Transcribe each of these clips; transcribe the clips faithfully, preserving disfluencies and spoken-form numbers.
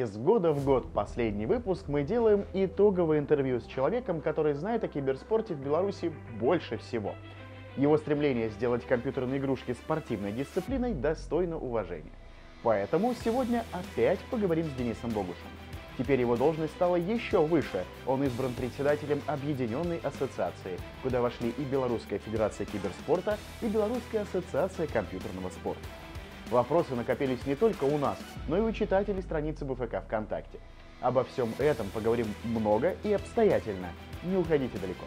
Из года в год последний выпуск мы делаем итоговое интервью с человеком, который знает о киберспорте в Беларуси больше всего. Его стремление сделать компьютерные игрушки спортивной дисциплиной достойно уважения. Поэтому сегодня опять поговорим с Денисом Богушем. Теперь его должность стала еще выше. Он избран председателем Объединенной ассоциации, куда вошли и Белорусская федерация киберспорта, и Белорусская ассоциация компьютерного спорта. Вопросы накопились не только у нас, но и у читателей страницы БФК ВКонтакте. Обо всем этом поговорим много и обстоятельно. Не уходите далеко.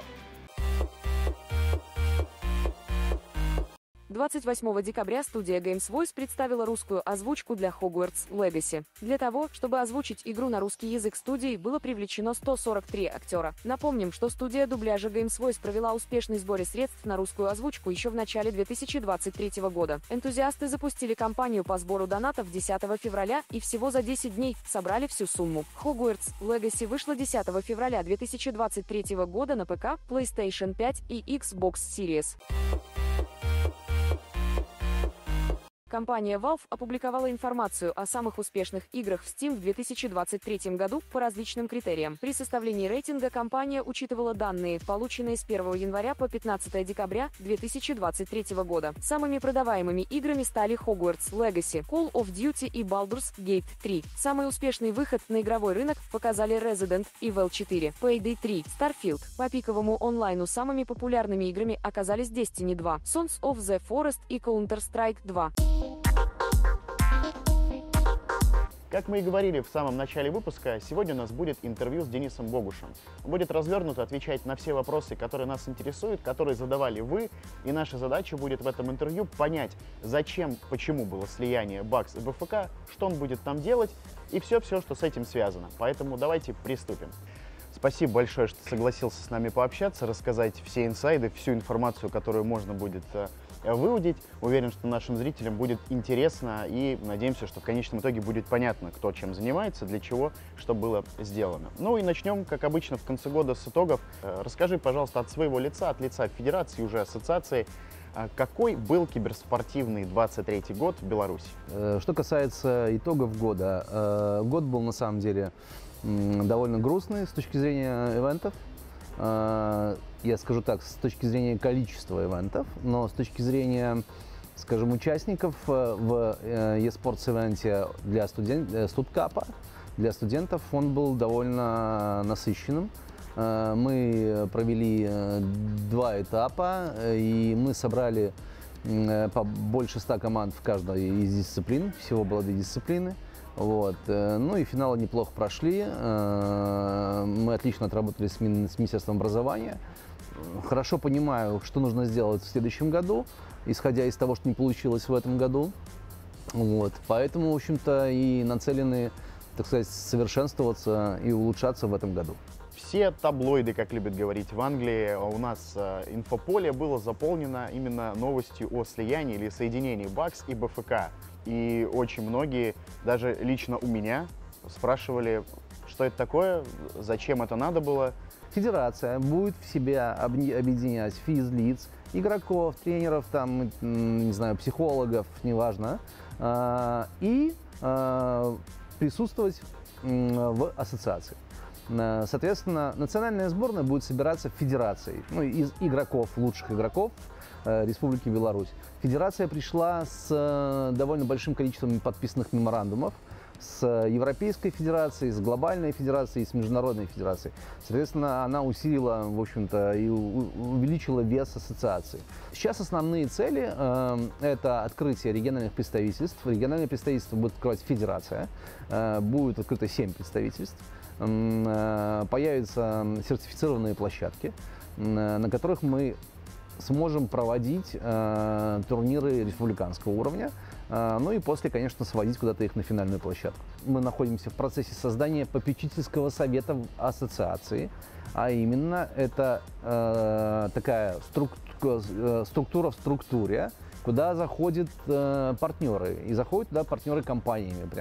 двадцать восьмого декабря студия Games Voice представила русскую озвучку для Hogwarts Legacy. Для того, чтобы озвучить игру на русский язык студии, было привлечено сто сорок три актера. Напомним, что студия дубляжа Games Voice провела успешный сбор средств на русскую озвучку еще в начале две тысячи двадцать третьего года. Энтузиасты запустили кампанию по сбору донатов десятого февраля и всего за десять дней собрали всю сумму. Hogwarts Legacy вышла десятого февраля две тысячи двадцать третьего года на ПК, PlayStation пять и Xbox Series. Компания Valve опубликовала информацию о самых успешных играх в Steam в две тысячи двадцать третьем году по различным критериям. При составлении рейтинга компания учитывала данные, полученные с первого января по пятнадцатое декабря две тысячи двадцать третьего года. Самыми продаваемыми играми стали Hogwarts Legacy, Call of Duty и Baldur's Gate три. Самый успешный выход на игровой рынок показали Resident Evil четыре, Payday три, Starfield. По пиковому онлайну самыми популярными играми оказались Destiny два, Sons of the Forest и Counter-Strike два. Как мы и говорили в самом начале выпуска, сегодня у нас будет интервью с Денисом Богушем. Он будет развернуто отвечать на все вопросы, которые нас интересуют, которые задавали вы. И наша задача будет в этом интервью понять, зачем, почему было слияние бакс и БФК, что он будет там делать и все-все, что с этим связано. Поэтому давайте приступим. Спасибо большое, что согласился с нами пообщаться, рассказать все инсайды, всю информацию, которую можно будет выудить. Уверен, что нашим зрителям будет интересно, и надеемся, что в конечном итоге будет понятно, кто чем занимается, для чего, что было сделано. Ну и начнем, как обычно, в конце года с итогов. Расскажи, пожалуйста, от своего лица, от лица Федерации, уже ассоциации, какой был киберспортивный двадцать третий год в Беларуси? Что касается итогов года, год был на самом деле довольно грустный с точки зрения ивентов. Я скажу так, с точки зрения количества ивентов, но с точки зрения, скажем, участников в eSports ивенте для студент, студкапа, для студентов он был довольно насыщенным. Мы провели два этапа, и мы собрали по больше ста команд в каждой из дисциплин, всего было две дисциплины. Вот. Ну и финалы неплохо прошли, мы отлично отработали с Министерством образования. Хорошо понимаю, что нужно сделать в следующем году, исходя из того, что не получилось в этом году. Вот. Поэтому, в общем-то, и нацелены, так сказать, совершенствоваться и улучшаться в этом году. Все таблоиды, как любят говорить в Англии, у нас инфополе было заполнено именно новостью о слиянии или соединении бакс и БФК. И очень многие, даже лично у меня, спрашивали, что это такое, зачем это надо было. Федерация будет в себя объединять физлиц, игроков, тренеров, там, не знаю, психологов, неважно, и присутствовать в ассоциации. Соответственно, национальная сборная будет собираться федерацией, ну, из игроков, лучших игроков Республики Беларусь. Федерация пришла с довольно большим количеством подписанных меморандумов с Европейской Федерацией, с Глобальной Федерацией, с Международной Федерацией. Соответственно, она усилила, в общем-то, и увеличила вес ассоциации. Сейчас основные цели э, – это открытие региональных представительств. Региональные представительства будет открывать Федерация, э, будет открыто семь представительств. Э, появятся сертифицированные площадки, э, на которых мы сможем проводить э, турниры республиканского уровня, э, ну и после, конечно, сводить куда-то их на финальную площадку. Мы находимся в процессе создания попечительского совета ассоциации, а именно это э, такая структура, э, структура в структуре, куда заходят э, партнеры, и заходят туда партнеры компаниями прям.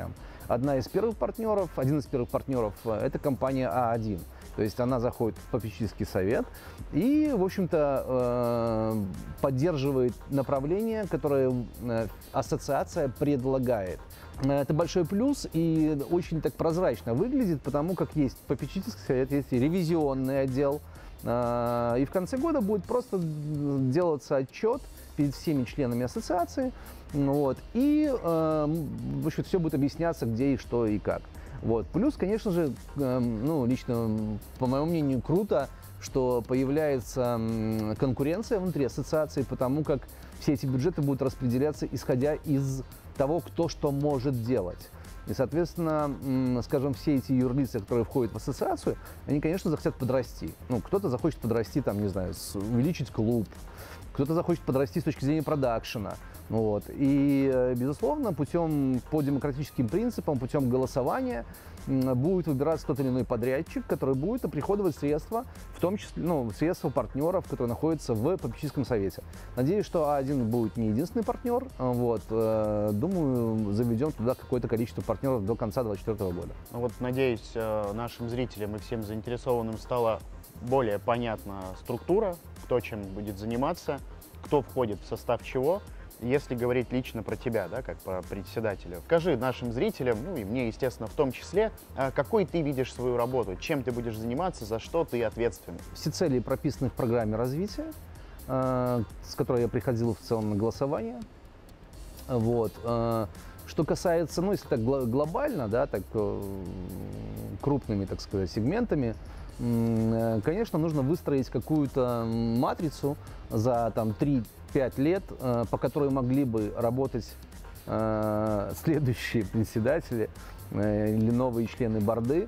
одна из первых партнеров, один из первых партнеров – это компания А один. То есть она заходит в попечительский совет и, в общем-то, поддерживает направление, которое ассоциация предлагает. Это большой плюс и очень так прозрачно выглядит, потому как есть попечительский совет, есть ревизионный отдел. И в конце года будет просто делаться отчет перед всеми членами ассоциации. Вот, и, в общем, все будет объясняться, где и что и как. Вот. Плюс, конечно же, ну, лично, по моему мнению, круто, что появляется конкуренция внутри ассоциации, потому как все эти бюджеты будут распределяться, исходя из того, кто что может делать. И, соответственно, скажем, все эти юрлицы, которые входят в ассоциацию, они, конечно, захотят подрасти. Ну, кто-то захочет подрасти, там, не знаю, увеличить клуб, кто-то захочет подрасти с точки зрения продакшена. Вот. И, безусловно, путем, по демократическим принципам, путем голосования будет выбираться тот или иной подрядчик, который будет оприходовать средства, в том числе, ну, средства партнеров, которые находятся в попечительском совете. Надеюсь, что А один будет не единственный партнер. Вот. Думаю, заведем туда какое-то количество партнеров до конца две тысячи двадцать четвёртого года. Ну вот, надеюсь, нашим зрителям и всем заинтересованным стала более понятна структура, кто чем будет заниматься, кто входит в состав чего. Если говорить лично про тебя, да, как по председателю, скажи нашим зрителям, ну и мне, естественно, в том числе, какой ты видишь свою работу, чем ты будешь заниматься, за что ты ответственный? Все цели прописаны в программе развития, с которой я приходил в целом на голосование. Вот. Что касается, ну, если так глобально, да, так крупными, так сказать, сегментами, конечно, нужно выстроить какую-то матрицу за там три-пять лет, по которой могли бы работать следующие председатели или новые члены борды,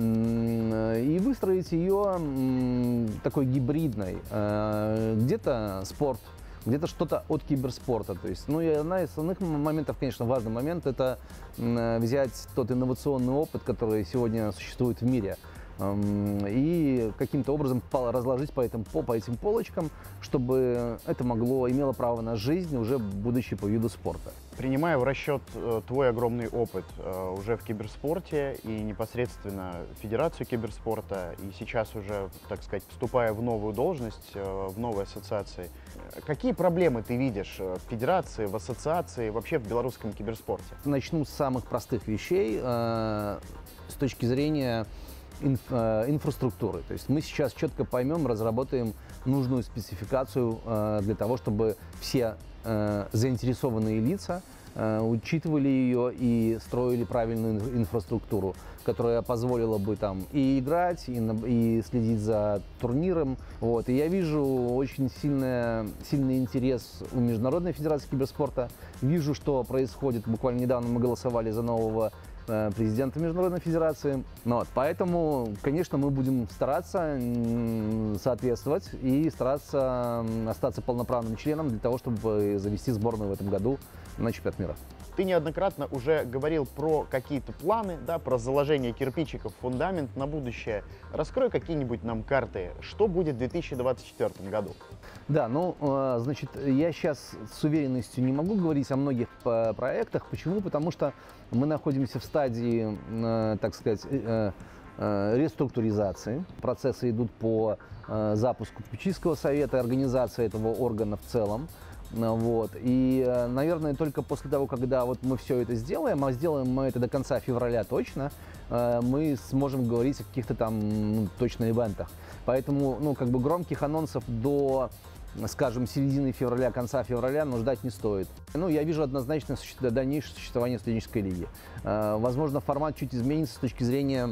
и выстроить ее такой гибридной. Где-то спорт, где-то что-то от киберспорта. То есть, ну и одна из основных моментов, конечно, важный момент, это взять тот инновационный опыт, который сегодня существует в мире, и каким-то образом разложить по этим, по этим полочкам, чтобы это могло, имело право на жизнь, уже будучи по виду спорта. Принимая в расчет твой огромный опыт уже в киберспорте и непосредственно в Федерацию киберспорта, и сейчас уже, так сказать, вступая в новую должность, в новой ассоциации, какие проблемы ты видишь в Федерации, в ассоциации, вообще в белорусском киберспорте? Начну с самых простых вещей с точки зрения Инф, инфраструктуры. То есть мы сейчас четко поймем, разработаем нужную спецификацию э, для того, чтобы все э, заинтересованные лица э, учитывали ее и строили правильную инфраструктуру, которая позволила бы там и играть, и, и следить за турниром. Вот. И я вижу очень сильный, сильный интерес у Международной Федерации киберспорта. Вижу, что происходит. Буквально недавно мы голосовали за нового президента Международной Федерации. Вот, поэтому, конечно, мы будем стараться соответствовать и стараться остаться полноправным членом для того, чтобы завести сборную в этом году на чемпионат мира. Ты неоднократно уже говорил про какие-то планы, да, про заложение кирпичиков в фундамент на будущее. Раскрой какие-нибудь нам карты, что будет в две тысячи двадцать четвёртом году? Да, ну, значит, я сейчас с уверенностью не могу говорить о многих проектах. Почему? Потому что мы находимся в стадии, так сказать, реструктуризации. Процессы идут по запуску попечительского совета и организации этого органа в целом. Вот. И, наверное, только после того, когда вот мы все это сделаем, а сделаем мы это до конца февраля точно, мы сможем говорить о каких-то там, ну, точно ивентах. Поэтому, ну, как бы громких анонсов до, скажем, середины февраля, конца февраля, ну, ждать не стоит. Ну, я вижу однозначно дальнейшее существование студенческой лиги. Возможно, формат чуть изменится с точки зрения,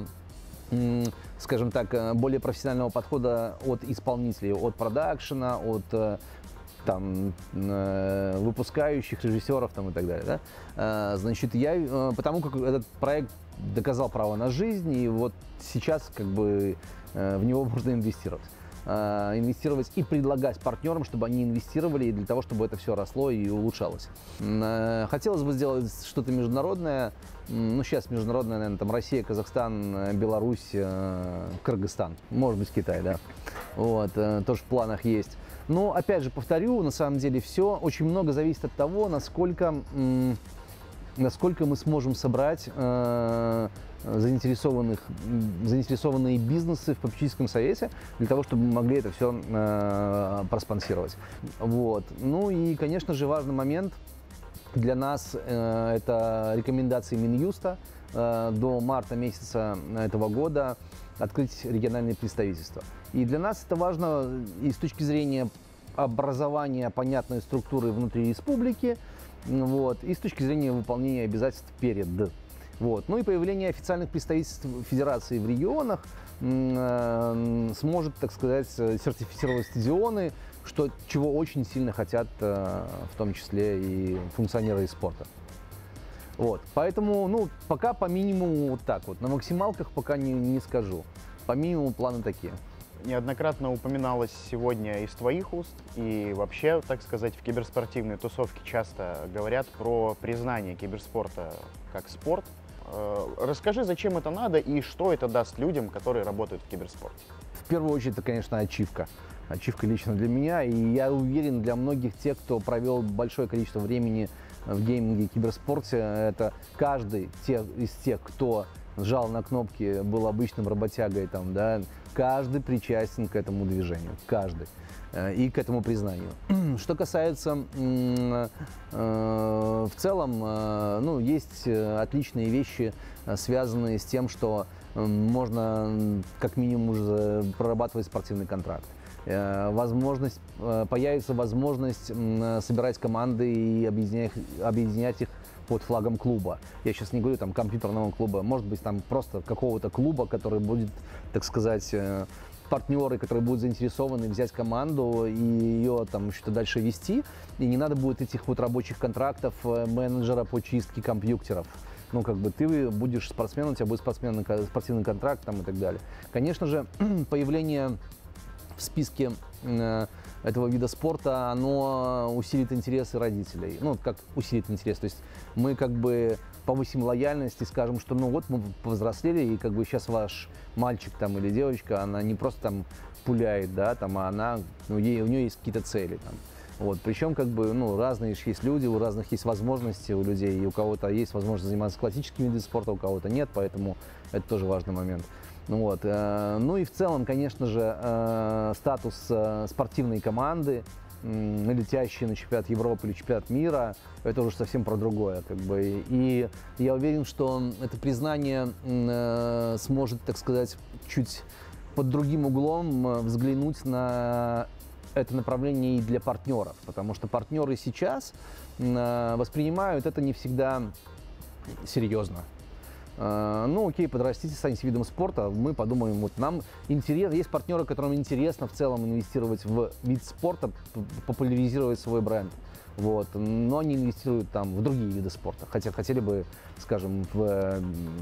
скажем так, более профессионального подхода от исполнителей, от продакшена, от там, выпускающих, режиссеров там, и так далее. Да? Значит, я, потому как этот проект доказал право на жизнь, и вот сейчас как бы в него можно инвестировать. Инвестировать и предлагать партнерам, чтобы они инвестировали, и для того, чтобы это все росло и улучшалось. Хотелось бы сделать что-то международное. Ну, сейчас международное, наверное, там Россия, Казахстан, Беларусь, Кыргызстан, может быть, Китай, да. Вот, тоже в планах есть. Но, опять же, повторю, на самом деле все очень много зависит от того, насколько насколько мы сможем собрать э, заинтересованных, заинтересованные бизнесы в попечительском совете для того, чтобы мы могли это все э, проспонсировать. Вот. Ну и, конечно же, важный момент для нас э, это рекомендации Минюста э, до марта месяца этого года открыть региональные представительства. И для нас это важно и с точки зрения образования понятной структуры внутри республики, вот, и с точки зрения выполнения обязательств перед. Вот. Ну и появление официальных представительств федерации в регионах э, сможет, так сказать, сертифицировать стадионы, что, чего очень сильно хотят э, в том числе и функционеры из спорта. Вот. Поэтому, ну, пока по минимуму вот так вот. На максималках пока не, не скажу. По минимуму планы такие. Неоднократно упоминалось сегодня из твоих уст, и вообще, так сказать, в киберспортивной тусовке часто говорят про признание киберспорта как спорт. Расскажи, зачем это надо и что это даст людям, которые работают в киберспорте? В первую очередь, это, конечно, ачивка. Ачивка лично для меня, и я уверен, для многих тех, кто провел большое количество времени в гейминге и киберспорте, это каждый тех, из тех, кто сжал на кнопки, был обычным работягой, там, да, каждый причастен к этому движению, каждый, и к этому признанию. Что касается, э, в целом, э, ну, есть отличные вещи, связанные с тем, что можно как минимум уже прорабатывать спортивный контракт. Возможность, появится возможность собирать команды и объединять, объединять их под флагом клуба. Я сейчас не говорю там компьютерного клуба, может быть там просто какого-то клуба, который будет, так сказать, партнеры, которые будут заинтересованы взять команду и ее там что-то дальше вести. И не надо будет этих вот рабочих контрактов менеджера по чистке компьютеров. Ну, как бы ты будешь спортсменом, у тебя будет спортсмен, спортивный контракт там, и так далее. Конечно же, появление в списке э, этого вида спорта, оно усилит интересы родителей. Ну, как усилит интерес. То есть мы как бы повысим лояльность и скажем, что ну вот мы повзрослели, и как бы сейчас ваш мальчик там или девочка, она не просто там пуляет, да, там, а она, ну, ей, у нее есть какие-то цели там. Вот. Причем как бы, ну, разные есть люди, у разных есть возможности у людей, и у кого-то есть возможность заниматься классическими видами спорта, у кого-то нет, поэтому это тоже важный момент. Вот. Ну и в целом, конечно же, статус спортивной команды, летящей на чемпионат Европы или чемпионат мира, это уже совсем про другое. Как бы. И я уверен, что это признание сможет, так сказать, чуть под другим углом взглянуть на это направление и для партнеров, потому что партнеры сейчас воспринимают это не всегда серьезно. Ну, окей, подрастите, станете видом спорта, мы подумаем, вот нам интересно, есть партнеры, которым интересно в целом инвестировать в вид спорта, популяризировать свой бренд, вот, но они инвестируют там в другие виды спорта, хотя хотели бы, скажем, в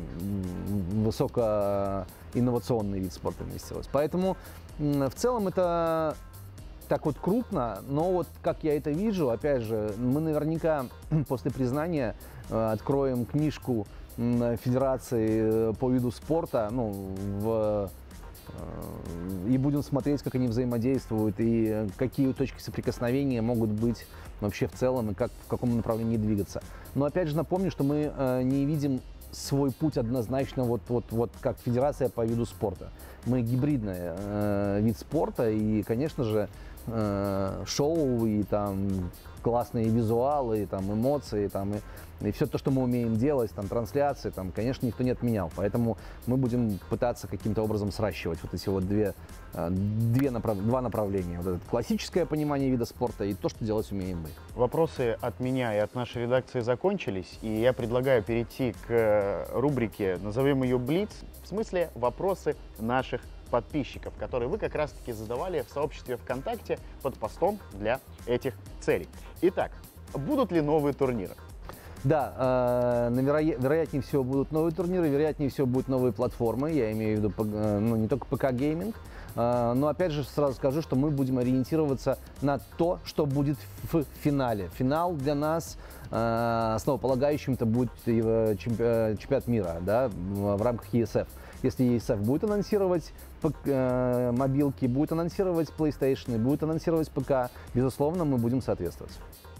высокоинновационный вид спорта инвестировать. Поэтому в целом это так вот крупно, но вот как я это вижу, опять же, мы наверняка после признания откроем книжку федерации по виду спорта, ну, в, и будем смотреть, как они взаимодействуют и какие точки соприкосновения могут быть вообще в целом и как, в каком направлении двигаться. Но опять же напомню, что мы не видим свой путь однозначно вот, вот, вот как федерация по виду спорта. Мы гибридный э, вид спорта, и, конечно же, э, шоу и там классные визуалы, и, там, эмоции, там, и, и все то, что мы умеем делать, там, трансляции, там, конечно, никто не отменял. Поэтому мы будем пытаться каким-то образом сращивать вот эти вот две, две направ... два направления. Вот это классическое понимание вида спорта и то, что делать умеем мы. Вопросы от меня и от нашей редакции закончились, и я предлагаю перейти к рубрике, назовем ее «Блиц», в смысле вопросы наших подписчиков, которые вы как раз-таки задавали в сообществе ВКонтакте под постом для этих целей. Итак, будут ли новые турниры? Да, э, веро... вероятнее всего будут новые турниры, вероятнее всего будут новые платформы, я имею в виду ну, не только ПК-гейминг, э, но опять же сразу скажу, что мы будем ориентироваться на то, что будет в финале. Финал для нас э, основополагающим это будет чемпионат мира, да, в рамках и эс эф. Если и эс эф будет анонсировать э, мобилки, будет анонсировать PlayStation, будет анонсировать ПК, безусловно, мы будем соответствовать.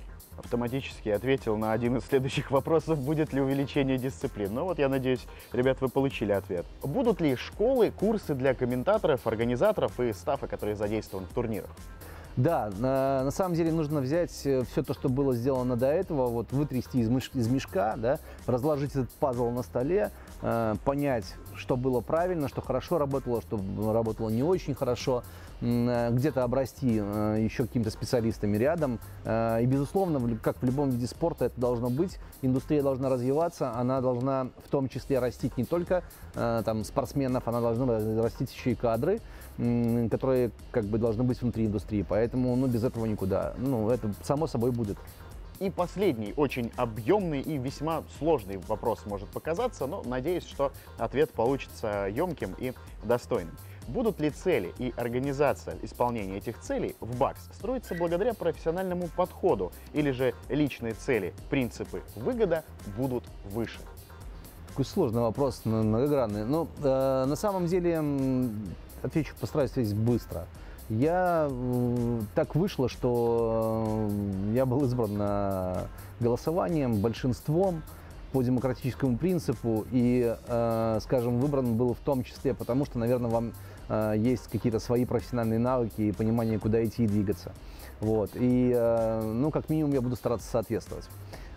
автоматически ответил на один из следующих вопросов, будет ли увеличение дисциплин. Ну вот, я надеюсь, ребят, вы получили ответ. Будут ли школы, курсы для комментаторов, организаторов и стафа, которые задействованы в турнирах? Да, на, на самом деле нужно взять все то, что было сделано до этого, вот вытрясти из, меш, из мешка, да, разложить этот пазл на столе, э, понять, что было правильно, что хорошо работало, что работало не очень хорошо, э, где-то обрасти э, еще какими-то специалистами рядом. Э, и, безусловно, в, как в любом виде спорта это должно быть, индустрия должна развиваться, она должна в том числе растить не только э, там, спортсменов, она должна растить еще и кадры, которые как бы должны быть внутри индустрии, поэтому ну, без этого никуда. Ну, это само собой будет. И последний, очень объемный и весьма сложный вопрос может показаться, но надеюсь, что ответ получится емким и достойным. Будут ли цели и организация исполнения этих целей в БАКС строиться благодаря профессиональному подходу, или же личные цели, принципы, выгода будут выше? Такой сложный вопрос, многогранный. Но э, на самом деле отвечу, постараюсь ответить быстро. Я э, так вышло, что э, я был избран на голосованием, большинством по демократическому принципу и, э, скажем, выбран был в том числе потому, что, наверное, вам э, есть какие-то свои профессиональные навыки и понимание, куда идти и двигаться. Вот. И, э, ну, как минимум, я буду стараться соответствовать.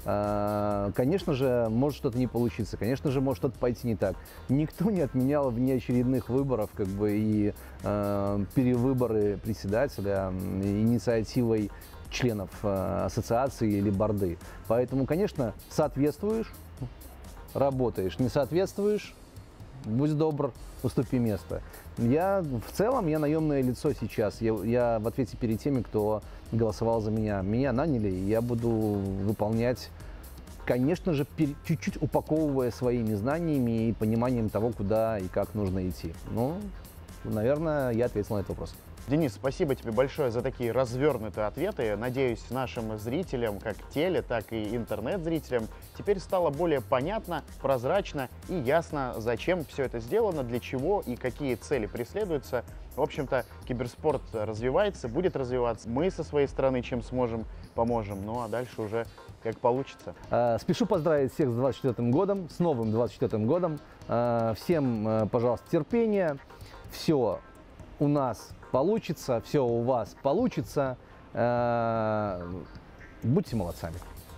Конечно же, может что-то не получиться, конечно же, может что-то пойти не так. Никто не отменял внеочередных выборов как бы, и э, перевыборы председателя инициативой членов э, ассоциации или борды. Поэтому, конечно, соответствуешь, работаешь, не соответствуешь, будь добр, уступи место. Я в целом, я наемное лицо сейчас. Я, я в ответе перед теми, кто голосовал за меня. Меня наняли, и я буду выполнять, конечно же, чуть-чуть упаковывая своими знаниями и пониманием того, куда и как нужно идти. Ну, наверное, я ответил на этот вопрос. Денис, спасибо тебе большое за такие развернутые ответы. Надеюсь, нашим зрителям, как теле, так и интернет-зрителям, теперь стало более понятно, прозрачно и ясно, зачем все это сделано, для чего и какие цели преследуются. В общем-то, киберспорт развивается, будет развиваться. Мы со своей стороны, чем сможем, поможем. Ну а дальше уже как получится. Спешу поздравить всех с двадцать четвёртым годом, с новым двадцать четвёртым годом. Всем, пожалуйста, терпения. Все у нас получится, все у вас получится. Будьте молодцами.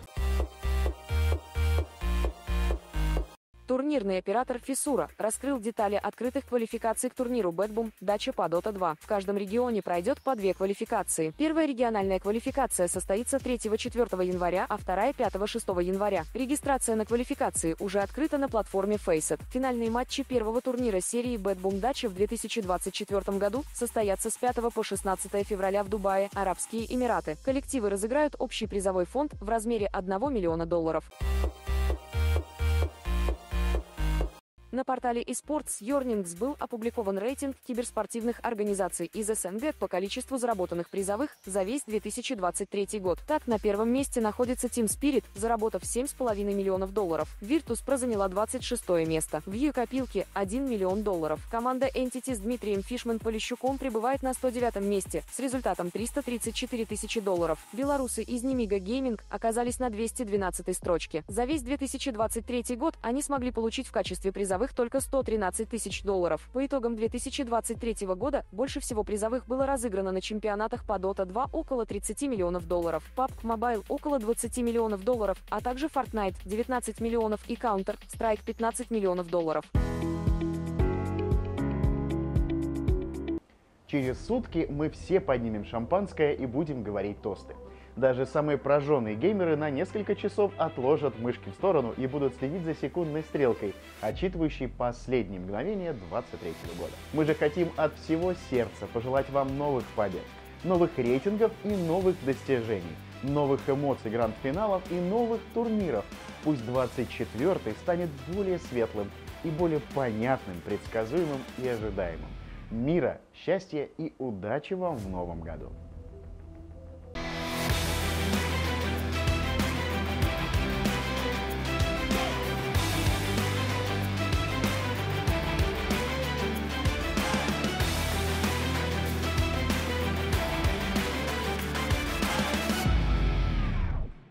Турнирный оператор Фисура раскрыл детали открытых квалификаций к турниру Бэтбум Дача по Дота два. В каждом регионе пройдет по две квалификации. Первая региональная квалификация состоится третьего-четвёртого января, а вторая пятого-шестого января. Регистрация на квалификации уже открыта на платформе Faceit. Финальные матчи первого турнира серии Бэтбум Дача в две тысячи двадцать четвёртом году состоятся с пятого по шестнадцатое февраля в Дубае, Арабские Эмираты. Коллективы разыграют общий призовой фонд в размере одного миллиона долларов. На портале eSports Earnings был опубликован рейтинг киберспортивных организаций из СНГ по количеству заработанных призовых за весь две тысячи двадцать третий год. Так, на первом месте находится Team Spirit, заработав семь с половиной миллионов долларов. Virtus.pro заняла двадцать шестое место. В ее копилке один миллион долларов. Команда Entity с Дмитрием Фишман-Полищуком пребывает на сто девятом месте с результатом триста тридцать четыре тысячи долларов. Белорусы из Nemiga Gaming оказались на двести двенадцатой строчке. За весь две тысячи двадцать третий год они смогли получить в качестве призовых только сто тринадцать тысяч долларов. По итогам две тысячи двадцать третьего года больше всего призовых было разыграно на чемпионатах по Дота два около тридцати миллионов долларов, пабг Mobile около двадцати миллионов долларов, а также Fortnite девятнадцать миллионов и Counter-Strike пятнадцать миллионов долларов. Через сутки мы все поднимем шампанское и будем говорить тосты. Даже самые прожженные геймеры на несколько часов отложат мышки в сторону и будут следить за секундной стрелкой, отчитывающей последние мгновения двадцать третьего года. Мы же хотим от всего сердца пожелать вам новых побед, новых рейтингов и новых достижений, новых эмоций гранд-финалов и новых турниров. Пусть двадцать четвёртый станет более светлым и более понятным, предсказуемым и ожидаемым. Мира, счастья и удачи вам в новом году!